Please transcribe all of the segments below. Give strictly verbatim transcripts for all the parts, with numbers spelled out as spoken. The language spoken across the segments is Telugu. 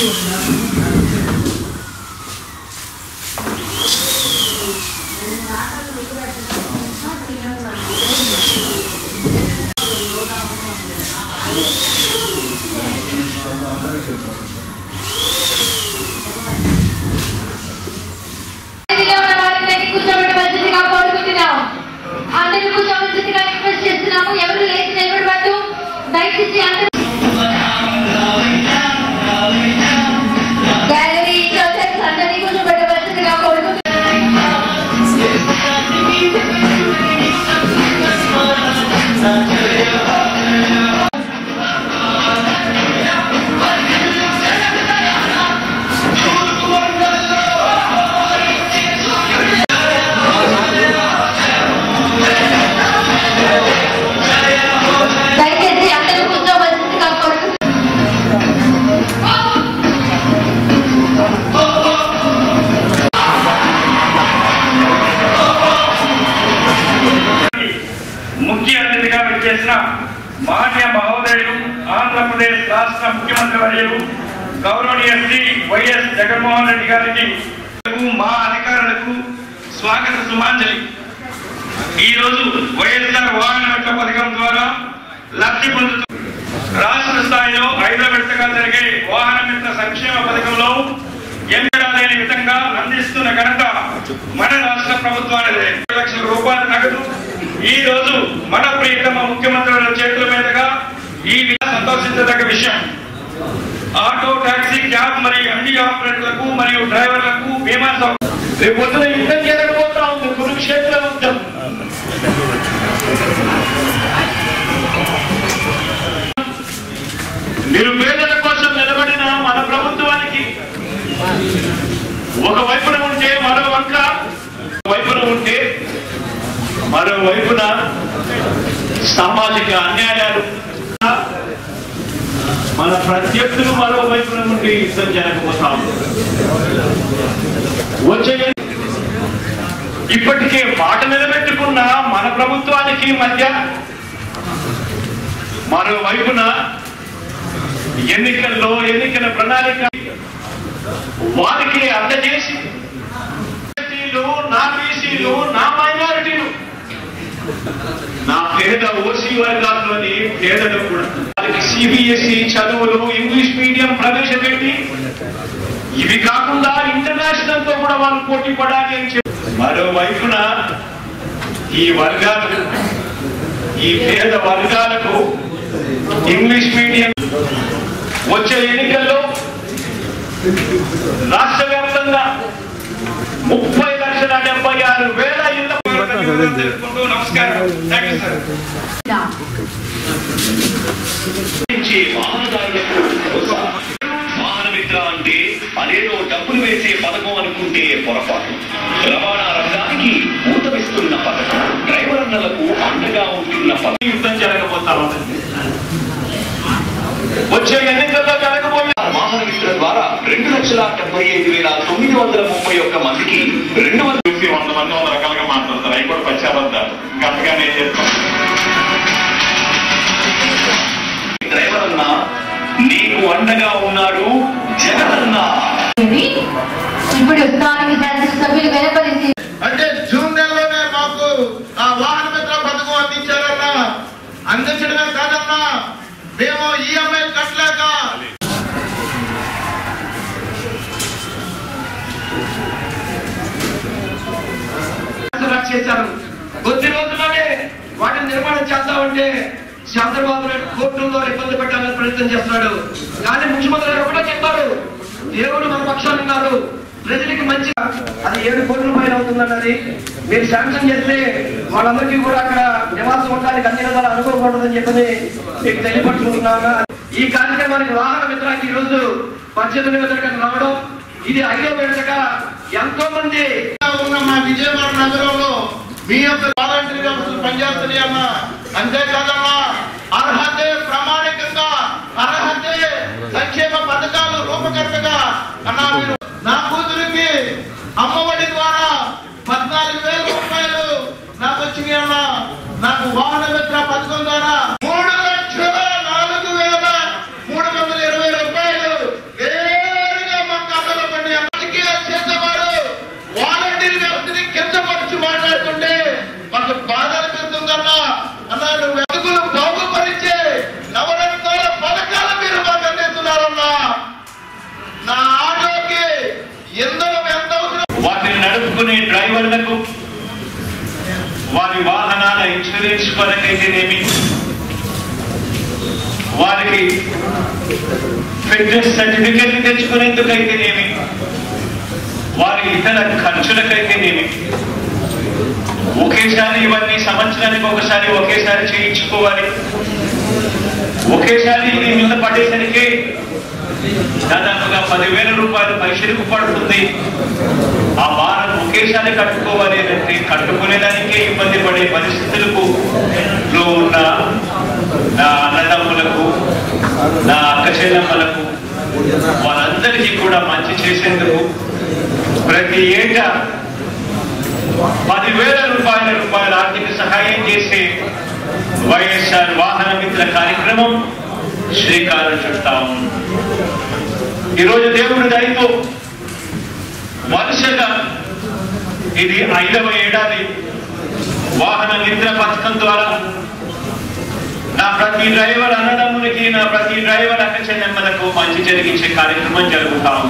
మాన్య మహోదయులు ఆంధ్రప్రదేశ్ రాష్ట్ర ముఖ్యమంత్రి వర్యులు గౌరవనీయ శ్రీ వైఎస్ జగన్మోహన్ రెడ్డి గారికి మా అధికారులకు స్వాగత సుమాంజలి. ఈరోజు వైఎస్ఆర్ వాహన మిత్ర పథకం ద్వారా లబ్ధి పొందుతూ రాష్ట్ర స్థాయిలో ఐదో విడతగా జరిగే వాహన మిత్ర సంక్షేమ పథకంలో ఎన్నడా లేని విధంగా అందిస్తున్న ఘనత మన రాష్ట్ర ప్రభుత్వానిదే. ఐదు లక్షల రూపాయల నగదు ఈ రోజు మన ప్రియతమ ముఖ్యమంత్రుల చేతుల మీదుగా ఈ సంతోషించదగ్గ విషయం. ఆటో, టాక్సీ, క్యాబ్ మరియు ఎండి ఆపరేటర్లకు మరియు డ్రైవర్లకు బీమా రేపు పొద్దున యుద్ధం జరగబోతా ఉంది, కురుక్షేత్ర యుద్ధం. నిరుపేదల కోసం నిలబడిన మన ప్రభుత్వానికి ఒక వైపున ఉంటే మరో వంక, వైపున ఉంటే మరోవైపున సామాజిక అన్యాయాలు, మన ప్రత్యర్థులు మరోవైపున నుండి యుద్ధం జరగబోతాం. వచ్చే ఇప్పటికే మాట నిలబెట్టుకున్న మన ప్రభుత్వానికి మధ్య మరోవైపున ఎన్నికల్లో ఎన్నికల ప్రణాళిక వారికి అందజేసి నా బీసీలు, నా మైనారిటీలు, నా పేద ఓసీ వర్గాల్లోని పేదలు కూడా వారికి సిబిఎస్ఈ చదువులు, ఇంగ్లీష్ మీడియం ప్రవేశపెట్టి ఇవి కాకుండా ఇంటర్నేషనల్ తో కూడా వాళ్ళు పోటీ పడాలి అని చెప్పి మరోవైపున ఈ వర్గాలు, ఈ పేద వర్గాలకు ఇంగ్లీష్ మీడియం వచ్చే ఎన్నికల్లో రాష్ట్ర వ్యాప్తంగా ముప్పై లక్షల డెబ్బై ఆరు వేల ఇళ్ల నమస్కారం. వాహన మిత్ర అంటే అదేదో డబ్బులు వేసే పథకం అనుకుంటే పొరపాటు. రవాణా రంగానికి ఊతమిస్తున్న పథకం, డ్రైవర్ అన్నలకు అండగా ఉంటున్న పథకం. యుద్ధం జరగబోతా ఉంది. వచ్చే ఎన్నికల్లో జరగబోయే వాహన మిత్ర ద్వారా రెండు లక్షల డెబ్బై ఐదు వేల తొమ్మిది వందల ముప్పై ఒక్క మందికి రెండు వందల వంద మంది వంద రకాలుగా మాట్లాడతారు. అవి కూడా పశ్చాత్తాలు గతగానే చేస్తాం. డ్రైవర్ అన్నా నీకు అండగా ఉన్నాడు జగన్ అన్నా. ఇప్పుడు సభ్యులు వెనపడింది అంటే జూన్ నెలలోనే మాకు ఆ వాహన మిత్ర పథకం అందించారన్నా. అందించడమే కాదన్నా, మేము ఈఎంఐ కట్టలేక చేశారు. కొద్ది రోజుల్లోనే వాటిని నిర్మాణం చేద్దామంటే చంద్రబాబు నాయుడు కోర్టుల్లో ఇబ్బంది పెట్టాలని ప్రయత్నం చేస్తున్నాడు. కానీ ముఖ్యమంత్రి గారు కూడా చెప్పారు, దేవుడు మన పక్షాన్ని ఉన్నారు, ప్రజలకి మంచి అది ఏడు కోట్ల రూపాయలు అవుతుందన్నది మీరు శాంక్షన్ చేస్తే వాళ్ళందరికీ కూడా అక్కడ నివాసం ఉండడానికి అన్ని విధాలు అనుకోకూడదని చెప్పని మీకు తెలియపరుచుకుంటున్నాను. ఈ కార్యక్రమానికి వాహన మిత్రానికి ఈ రోజు పద్దెనిమిది విడతగా రావడం ఇది ఐదో విడతగా ఎంతో మంది ఉన్న మా విజయవాడ నగరంలో మీ యొక్క వాలంటీర్ వ్యవస్థలు పనిచేస్తుంది అన్న. అంతేకాదన్నా, అర్హతే ప్రామాణికంగా అర్హతే సంక్షేమ పథకాలు రూపకర్తగా అన్నా మీరు నా కూతురికి అమ్మఒడి ద్వారా పద్నాలుగు వేల రూపాయలు నాకు వచ్చినాయి అన్న. నాకు వాహన మిత్ర పథకం ద్వారా మూడు లక్షల నాలుగు వేల మూడు వందల ఇరవై రూపాయలు ఇన్సూరెన్స్ కొరకైతేనేమి, వారికి ఫిట్నెస్ సర్టిఫికెట్ తెచ్చుకునేందుకైతేనేమి, వారి ఇతర ఖర్చులకైతేనేమి ఒకేసారి ఇవన్నీ సంవత్సరానికి ఒకసారి ఒకేసారి చేయించుకోవాలి. ఒకేసారి ఇది మీద పడేసరికి దాదాపుగా పదివేల రూపాయలు పైసలకు పడుతుంది. ఆ భారం ఒకేసారి కట్టుకోవాలి అంటే కట్టుకునేదానికే ఇబ్బంది పడే పరిస్థితులకు లో ఉన్న నా అన్నదమ్ములకు, నా అక్క చెల్లెమ్మలకు, వాళ్ళందరికీ కూడా మంచి చేసేందుకు ప్రతి ఏటా పదివేల రూపాయల రూపాయల ఆర్థిక సహాయం చేసే వైఎస్ఆర్ వాహన మిత్ర కార్యక్రమం శ్రీకారం చుట్టాము. ఈరోజు దేవుడి దయతో వరుసగా ఇది ఐదవ ఏడాది వాహన మిత్ర పథకం ద్వారా నా ప్రతి డ్రైవర్ అన్నదమ్ములకి, నా ప్రతి డ్రైవర్ అక్క చెల్లెమ్మలకు మంచి జరిగించే కార్యక్రమం జరుగుతాము.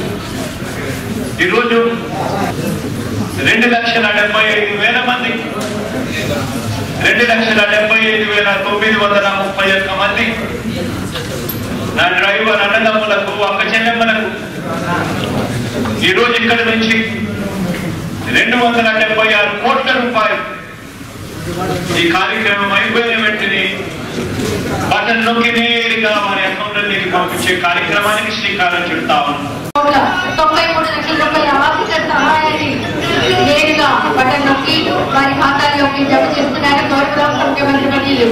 ఈరోజు రెండు లక్షల డెబ్బై ఐదు వేల మంది రెండు లక్షల డెబ్బై ఐదు వేల తొమ్మిది వందల ముప్పై ఒక్క మంది నా డ్రైవర్ అన్నదమ్ములకు, అక్క చెల్లెమ్మలకు ఈరోజు ఇక్కడి నుంచి రెండు వందల డెబ్బై ఆరు కోట్ల రూపాయలు ఈ కార్యక్రమం అయిపోయిన వెంటనే బటన్ నొక్కి నేరుగా వారి అకౌంట్లోకి పంపించే కార్యక్రమానికి శ్రీకారం చుడతాము. తొంభై మూడు లక్షల రూపాయల ఆర్థిక సహాయాన్ని నేరుగా బటన్ నొక్కి వారి ఖాతాల్లోకి జమ చేస్తున్నారు గౌరవ ముఖ్యమంత్రి వర్యులు.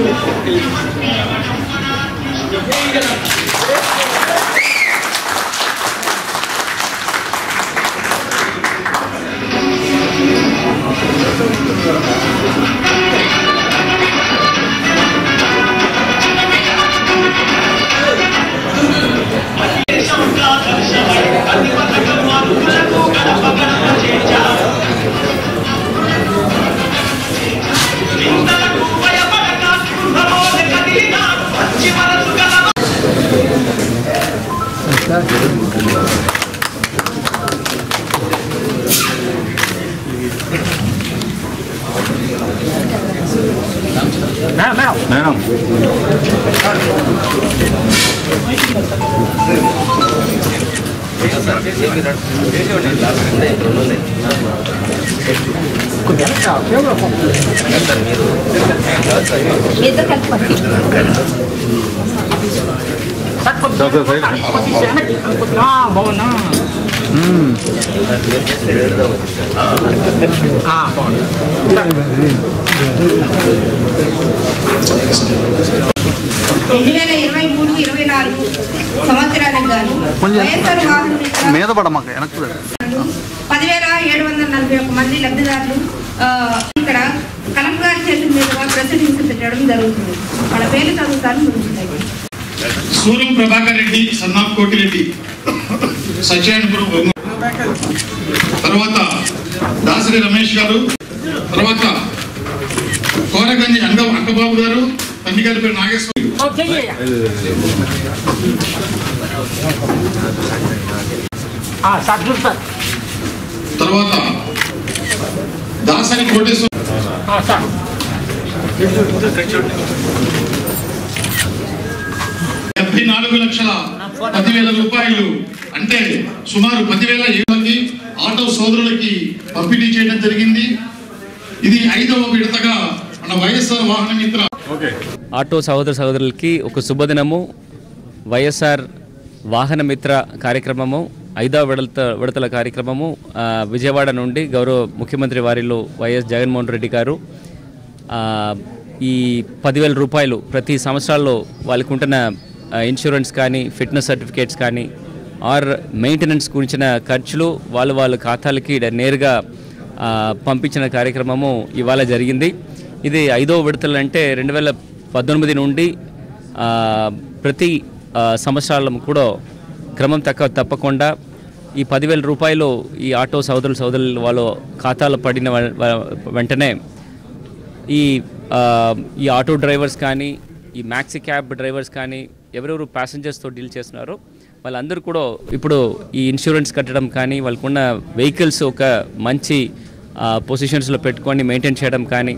రెండు వేల ఇరవై మూడు ఇరవై నాలుగు సంవత్సరానికి గాను వైఎస్ఆర్ వాహన పదివేల ఏడు వందల నలభై ఒక్క మంది లబ్ధిదారులు ఇక్కడ కలెక్టర్ గారి చేతుల మీదుగా ప్రొసీడింగ్స్ పెట్టడం జరుగుతుంది. వాళ్ళ పేర్లు చదువుతాను. సూర్యం ప్రభాకర్ రెడ్డి, సన్నాఫ్ కోటిరెడ్డి, సత్యాయనపురం, తర్వాత దాసరి రమేష్ గారు, తర్వాత కోరగంజి అంగ అంకబాబు గారు, తండ్రి గారి పేరు నాగేశ్వర, తర్వాత దాసరి కోటేశ్వర, డెబ్బై నాలుగు లక్షల పదివేల రూపాయలు అంటే సుమారు పదివేల ఏడు మంది ఆటో సోదరులకి పంపిణీ చేయడం జరిగింది. ఇది ఐదవ విడతగా మన వైఎస్ఆర్ వాహన మిత్ర ఆటో సహోదర సహోదరులకి ఒక శుభదినము. వైఎస్ఆర్ వాహన మిత్ర కార్యక్రమము ఐదవ విడత విడతల కార్యక్రమము విజయవాడ నుండి గౌరవ ముఖ్యమంత్రి వారిలో వైఎస్ జగన్మోహన్ రెడ్డి గారు ఈ పదివేల రూపాయలు ప్రతి సంవత్సరాల్లో వాళ్ళకు ఉంటున్న ఇన్సూరెన్స్ కానీ, ఫిట్నెస్ సర్టిఫికేట్స్ కానీ, ఆర్ మెయింటెనెన్స్ గురించిన ఖర్చులు వాళ్ళు వాళ్ళ ఖాతాలకి నేరుగా పంపించిన కార్యక్రమము ఇవాళ జరిగింది. ఇది ఐదవ విడతలు అంటే రెండు వేల పద్దెనిమిది నుండి ప్రతి సంవత్సరాల కూడా క్రమం తక్క తప్పకుండా ఈ పదివేల రూపాయలు ఈ ఆటో సోదరులు సోదరులు వాళ్ళ ఖాతాలో పడిన వెంటనే ఈ ఈ ఆటో డ్రైవర్స్ కానీ, ఈ మ్యాక్సీ క్యాబ్ డ్రైవర్స్ కానీ, ఎవరెవరు ప్యాసింజర్స్తో డీల్ చేస్తున్నారో వాళ్ళందరూ కూడా ఇప్పుడు ఈ ఇన్సూరెన్స్ కట్టడం కానీ, వాళ్ళకున్న వెహికల్స్ ఒక మంచి పొజిషన్స్లో పెట్టుకొని మెయింటైన్ చేయడం కానీ,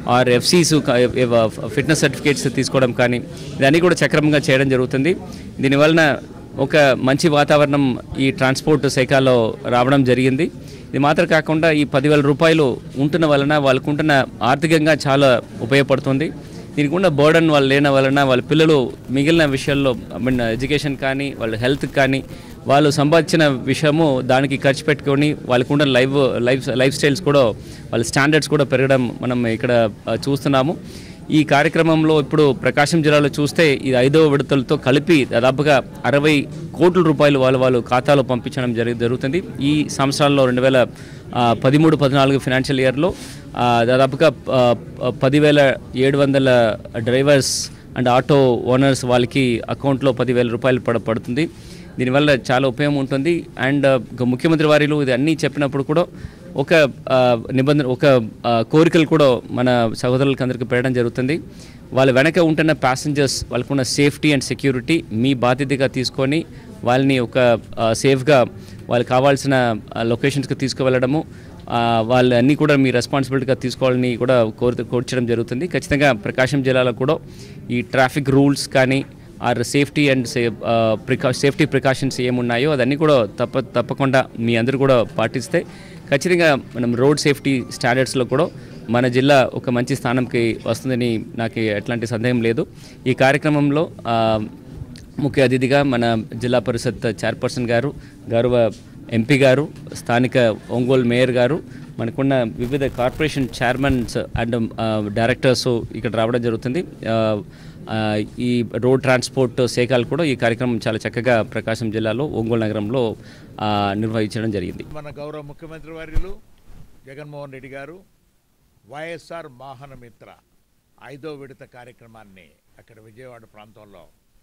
ఆర్ ఎఫ్సీస్ ఫిట్నెస్ సర్టిఫికేట్స్ తీసుకోవడం కానీ ఇవన్నీ కూడా సక్రమంగా చేయడం జరుగుతుంది. దీనివలన ఒక మంచి వాతావరణం ఈ ట్రాన్స్పోర్ట్ శాఖలో రావడం జరిగింది. ఇది మాత్రం కాకుండా ఈ పదివేల రూపాయలు ఉంటున్న వలన వాళ్ళకు ఉంటున్న ఆర్థికంగా చాలా ఉపయోగపడుతుంది. దీనికి ఉన్న బర్డన్ వాళ్ళు లేని వలన వాళ్ళ పిల్లలు మిగిలిన విషయాల్లో ఐ మీన్ ఎడ్యుకేషన్ కానీ వాళ్ళ హెల్త్ కానీ వాళ్ళు సంపాదించిన విషయము దానికి ఖర్చు పెట్టుకొని వాళ్ళకున్న లైఫ్ లైఫ్ లైఫ్ స్టైల్స్ కూడా వాళ్ళ స్టాండర్డ్స్ కూడా పెరగడం మనం ఇక్కడ చూస్తున్నాము. ఈ కార్యక్రమంలో ఇప్పుడు ప్రకాశం జిల్లాలో చూస్తే ఇది ఐదవ విడతలతో కలిపి దాదాపుగా అరవై కోట్ల రూపాయలు వాళ్ళు వాళ్ళు ఖాతాలో పంపించడం జరి జరుగుతుంది. ఈ సంవత్సరాల్లో రెండు వేల పదమూడు పద్నాలుగు ఫినాన్షియల్ ఇయర్లో దాదాపుగా పదివేల ఏడు వందల డ్రైవర్స్ అండ్ ఆటో ఓనర్స్ వాళ్ళకి అకౌంట్లో పదివేల రూపాయలు పడ పడుతుంది. దీనివల్ల చాలా ఉపయోగం ఉంటుంది. అండ్ ముఖ్యమంత్రి వారిలు ఇది అన్నీ చెప్పినప్పుడు కూడా ఒక నిబంధన ఒక కోరికలు కూడా మన సహోదరులకు అందరికీ పెట్టడం జరుగుతుంది. వాళ్ళ వెనక ఉంటున్న ప్యాసింజర్స్ వాళ్ళకున్న సేఫ్టీ అండ్ సెక్యూరిటీ మీ బాధ్యతగా తీసుకొని వాళ్ళని ఒక సేఫ్గా వాళ్ళకి కావాల్సిన లొకేషన్స్కి తీసుకువెళ్ళడము వాళ్ళు అన్నీ కూడా మీ రెస్పాన్సిబిలిటీగా తీసుకోవాలని కూడా కోరి కోర్చడం జరుగుతుంది. ఖచ్చితంగా ప్రకాశం జిల్లాలో కూడా ఈ ట్రాఫిక్ రూల్స్ కానీ ఆర్ సేఫ్టీ అండ్ సే ప్రికా సేఫ్టీ ప్రికాషన్స్ ఏమున్నాయో అదన్నీ కూడా తప్ప తప్పకుండా మీ అందరూ కూడా పాటిస్తే ఖచ్చితంగా మనం రోడ్ సేఫ్టీ స్టాండర్డ్స్లో కూడా మన జిల్లా ఒక మంచి స్థానంకి వస్తుందని నాకు ఎట్లాంటి సందేహం లేదు. ఈ కార్యక్రమంలో ముఖ్య అతిథిగా మన జిల్లా పరిషత్ చైర్పర్సన్ గారు, గౌరవ ఎంపీ గారు, స్థానిక ఒంగోలు మేయర్ గారు, మనకున్న వివిధ కార్పొరేషన్ చైర్మన్స్ అండ్ డైరెక్టర్స్ ఇక్కడ రావడం జరుగుతుంది. ఈ రోడ్ ట్రాన్స్పోర్ట్ శాఖలు కూడా ఈ కార్యక్రమం చాలా చక్కగా ప్రకాశం జిల్లాలో ఒంగోలు నగరంలో నిర్వహించడం జరిగింది. మన గౌరవ ముఖ్యమంత్రి వర్యులు జగన్మోహన్ రెడ్డి గారు వైఎస్ఆర్ వాహన మిత్ర ఐదో విడత కార్యక్రమాన్ని అక్కడ విజయవాడ ప్రాంతంలో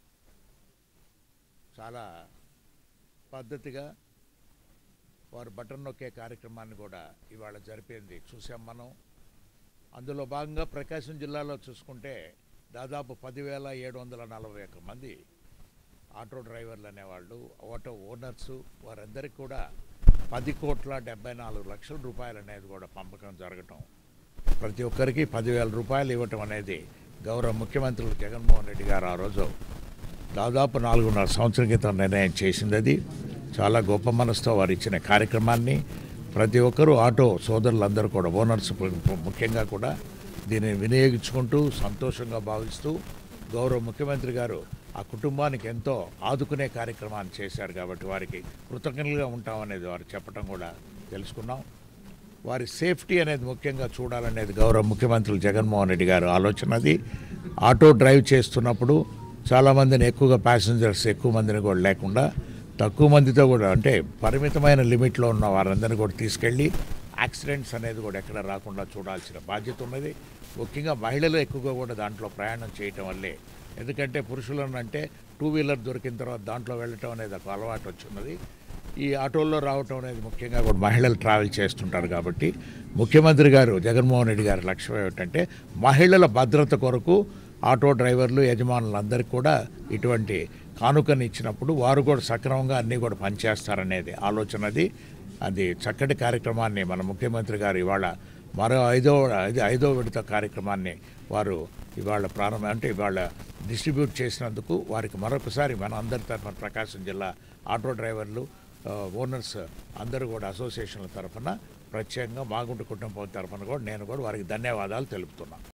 చాలా పద్ధతిగా వారు బటన్ నొక్కే కార్యక్రమాన్ని కూడా ఇవాళ జరిపింది చూసాం మనం. అందులో భాగంగా ప్రకాశం జిల్లాలో చూసుకుంటే దాదాపు పదివేల ఏడు వందల నలభై ఒక్క మంది ఆటో డ్రైవర్లు అనేవాళ్ళు, ఆటో ఓనర్సు వారందరికీ కూడా పది కోట్ల డెబ్బై నాలుగు లక్షల రూపాయలు అనేది కూడా పంపకం జరగటం, ప్రతి ఒక్కరికి పదివేల రూపాయలు ఇవ్వటం అనేది గౌరవ ముఖ్యమంత్రులు జగన్మోహన్ రెడ్డి గారు ఆ రోజు దాదాపు నాలుగున్నర సంవత్సరం క్రితం నిర్ణయం చేసింది. అది చాలా గొప్ప మనసుతో వారు ఇచ్చిన కార్యక్రమాన్ని ప్రతి ఒక్కరూ ఆటో సోదరులందరూ కూడా ఓనర్స్ ముఖ్యంగా కూడా దీన్ని వినియోగించుకుంటూ సంతోషంగా భావిస్తూ గౌరవ ముఖ్యమంత్రి గారు ఆ కుటుంబానికి ఎంతో ఆదుకునే కార్యక్రమాన్ని చేశారు కాబట్టి వారికి కృతజ్ఞతలుగా ఉంటామనేది వారు చెప్పడం కూడా తెలుసుకున్నాం. వారి సేఫ్టీ అనేది ముఖ్యంగా చూడాలనేది గౌరవ ముఖ్యమంత్రులు జగన్మోహన్ రెడ్డి గారు ఆలోచనది. ఆటో డ్రైవ్ చేస్తున్నప్పుడు చాలామందిని ఎక్కువగా ప్యాసింజర్స్ ఎక్కువ మందిని కూడా లేకుండా తక్కువ మందితో కూడా అంటే పరిమితమైన లిమిట్లో ఉన్న వారందరినీ కూడా తీసుకెళ్ళి యాక్సిడెంట్స్ అనేది కూడా ఎక్కడ రాకుండా చూడాల్సిన బాధ్యత ఉన్నది. ముఖ్యంగా మహిళలు ఎక్కువగా కూడా దాంట్లో ప్రయాణం చేయటం వల్లే, ఎందుకంటే పురుషులను అంటే టూ వీలర్ దొరికిన తర్వాత దాంట్లో వెళ్ళటం అనేది ఒక అలవాటు వచ్చిన్నది. ఈ ఆటోల్లో రావటం అనేది ముఖ్యంగా కూడా మహిళలు ట్రావెల్ చేస్తుంటారు కాబట్టి ముఖ్యమంత్రి గారు జగన్మోహన్ రెడ్డి గారి లక్ష్యం ఏమిటంటే మహిళల భద్రత కొరకు ఆటో డ్రైవర్లు యజమానులందరికీ కూడా ఇటువంటి కానుకని ఇచ్చినప్పుడు వారు కూడా సక్రమంగా అన్నీ కూడా పనిచేస్తారనేది ఆలోచనది. అది చక్కటి కార్యక్రమాన్ని మన ముఖ్యమంత్రి గారు ఇవాళ మరో ఐదో ఐదు ఐదో విడత కార్యక్రమాన్ని వారు ఇవాళ ప్రారంభం అంటే ఇవాళ డిస్ట్రిబ్యూట్ చేసినందుకు వారికి మరొకసారి మన అందరి తరఫున ప్రకాశం జిల్లా ఆటో డ్రైవర్లు ఓనర్స్ అందరూ కూడా అసోసియేషన్ల తరఫున ప్రత్యేకంగా మాగుంట కుటుంబం తరఫున కూడా నేను కూడా వారికి ధన్యవాదాలు తెలుపుతున్నాను.